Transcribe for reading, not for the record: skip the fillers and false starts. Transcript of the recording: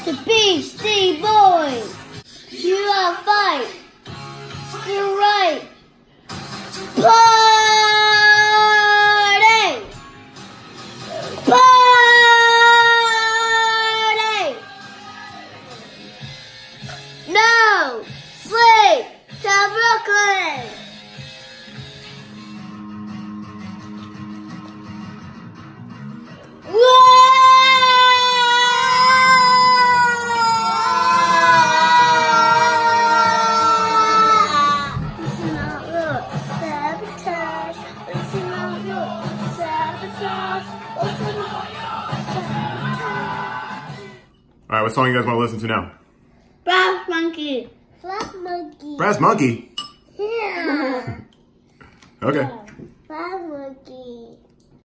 the Beastie Boys. You are fight. You're right. Party! Party! No sleep to Brooklyn. All right, what song you guys want to listen to now? Brass Monkey. Brass Monkey. Brass Monkey? Yeah. Okay. Brass Monkey.